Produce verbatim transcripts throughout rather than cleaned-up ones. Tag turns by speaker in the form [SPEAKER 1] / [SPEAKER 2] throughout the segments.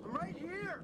[SPEAKER 1] I'm right here!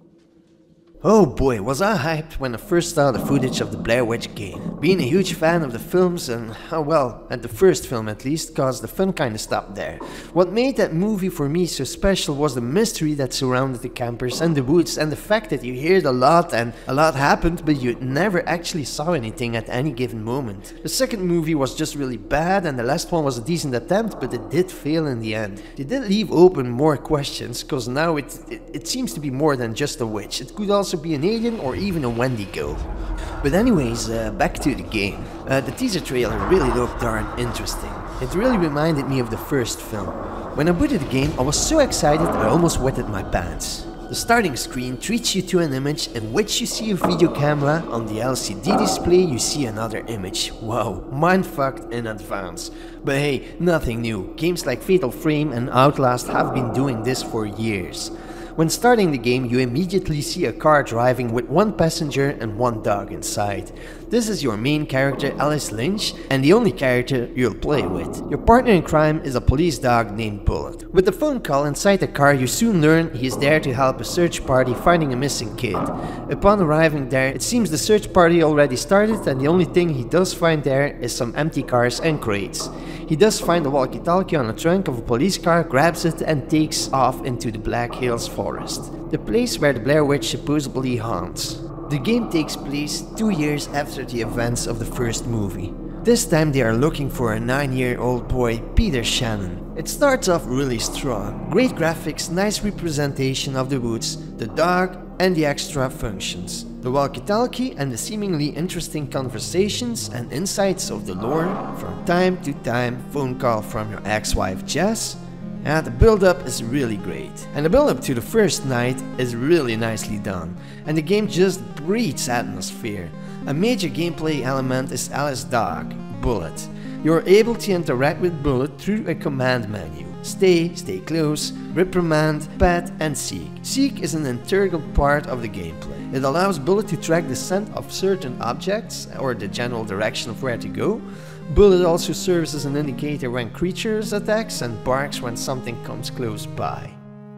[SPEAKER 2] Oh boy, was I hyped when I first saw the footage of the Blair Witch game. Being a huge fan of the films and, oh well, at the first film at least, cause the fun kinda stopped there. What made that movie for me so special was the mystery that surrounded the campers and the woods, and the fact that you heard a lot and a lot happened but you never actually saw anything at any given moment. The second movie was just really bad and the last one was a decent attempt, but it did fail in the end. They did leave open more questions, cause now it, it, it seems to be more than just a witch. It could also be an alien or even a Wendigo. But anyways, uh, back to the game. Uh, the teaser trailer really looked darn interesting. It really reminded me of the first film. When I booted the game, I was so excited that I almost wetted my pants. The starting screen treats you to an image in which you see a video camera. On the L C D display you see another image. Wow, mindfucked in advance. But hey, nothing new. Games like Fatal Frame and Outlast have been doing this for years. When starting the game, you immediately see a car driving with one passenger and one dog inside. This is your main character, Alice Lynch, and the only character you'll play with. Your partner in crime is a police dog named Bullet. With the phone call inside the car, you soon learn he is there to help a search party finding a missing kid. Upon arriving there, it seems the search party already started and the only thing he does find there is some empty cars and crates. He does find a walkie-talkie on the trunk of a police car, grabs it and takes off into the Black Hills forest, the place where the Blair Witch supposedly haunts. The game takes place two years after the events of the first movie. This time they are looking for a nine-year-old boy, Peter Shannon. It starts off really strong. Great graphics, nice representation of the woods, the dog and the extra functions. The walkie-talkie and the seemingly interesting conversations and insights of the lore, from time to time phone call from your ex-wife Jess. Yeah, the build-up is really great. And the build-up to the first night is really nicely done. And the game just breathes atmosphere. A major gameplay element is Alice's dog, Bullet. You're able to interact with Bullet through a command menu. Stay, stay close, reprimand, pet and seek. Seek is an integral part of the gameplay. It allows Bullet to track the scent of certain objects or the general direction of where to go. Bullet also serves as an indicator when creatures attacks and barks when something comes close by.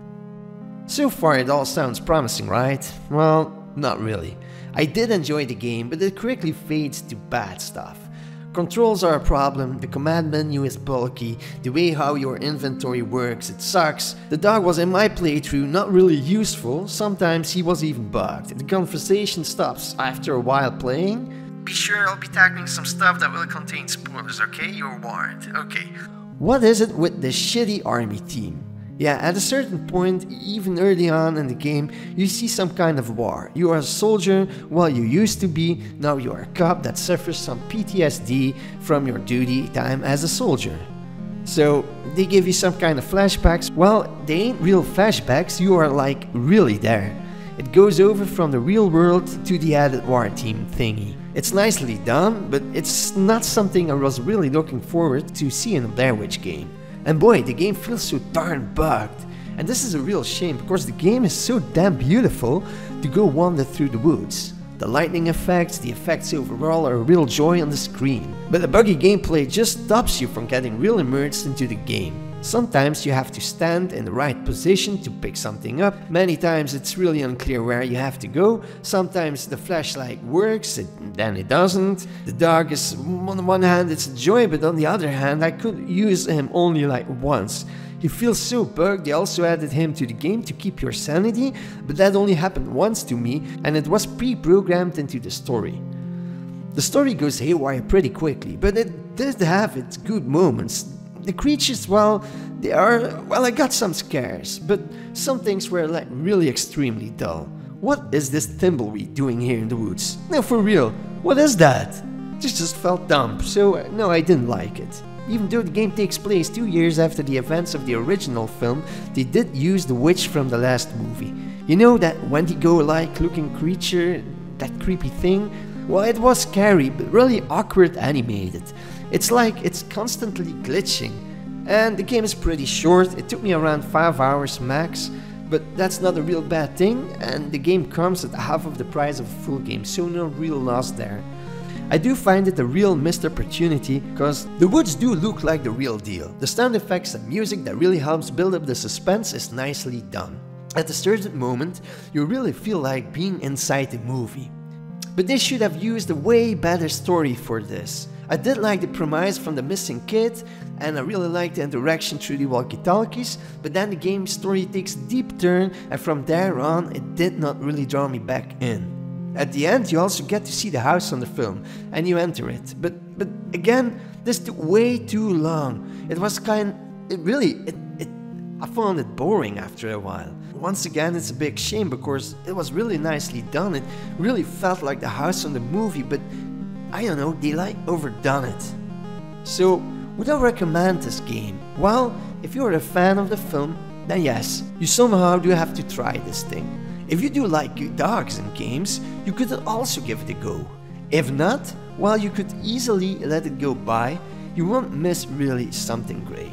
[SPEAKER 2] So far it all sounds promising, right? Well, not really. I did enjoy the game, but it quickly fades to bad stuff. Controls are a problem, the command menu is bulky, the way how your inventory works, it sucks. The dog was in my playthrough not really useful, sometimes he was even bugged. The conversation stops after a while playing. Be sure I'll be tackling some stuff that will contain spoilers, okay? You're warned. Okay. What is it with the shitty army team? Yeah, at a certain point, even early on in the game, you see some kind of war. You are a soldier, well you used to be, now you are a cop that suffers some P T S D from your duty time as a soldier. So, they give you some kind of flashbacks. Well, they ain't real flashbacks, you are like really there. It goes over from the real world to the added war team thingy. It's nicely done, but it's not something I was really looking forward to see in a Blair Witch game. And boy, the game feels so darn bugged. And this is a real shame because the game is so damn beautiful to go wander through the woods. The lightning effects, the effects overall are a real joy on the screen. But the buggy gameplay just stops you from getting real immersed into the game. Sometimes you have to stand in the right position to pick something up. Many times it's really unclear where you have to go. Sometimes the flashlight works, it, then it doesn't. The dog is, on one hand it's a joy, but on the other hand I could use him only like once. He feels so bugged. They also added him to the game to keep your sanity, but that only happened once to me and it was pre-programmed into the story. The story goes haywire pretty quickly, but it did have its good moments. The creatures, well, they are, well, I got some scares, but some things were like really extremely dull. What is this thimbleweed doing here in the woods? No, for real, what is that? This just felt dumb, so uh, no, I didn't like it. Even though the game takes place two years after the events of the original film, they did use the witch from the last movie. You know that Wendigo-like looking creature, that creepy thing? Well, it was scary, but really awkward animated. It's like it's constantly glitching. And the game is pretty short, it took me around five hours max, but that's not a real bad thing, and the game comes at half of the price of a full game, so no real loss there. I do find it a real missed opportunity, cause the woods do look like the real deal. The sound effects and music that really helps build up the suspense is nicely done. At a certain moment, you really feel like being inside the movie. But they should have used a way better story for this. I did like the premise from the missing kid, and I really liked the interaction through the walkie-talkies, but then the game's story takes a deep turn, and from there on it did not really draw me back in. At the end you also get to see the house on the film, and you enter it, but but again, this took way too long. It was kind, it really, it, it, I found it boring after a while. Once again, it's a big shame because it was really nicely done. It really felt like the house on the movie, but I don't know, they like overdone it. So, would I recommend this game? Well, if you're a fan of the film, then yes, you somehow do have to try this thing. If you do like dogs in games, you could also give it a go. If not, well, you could easily let it go by. You won't miss really something great.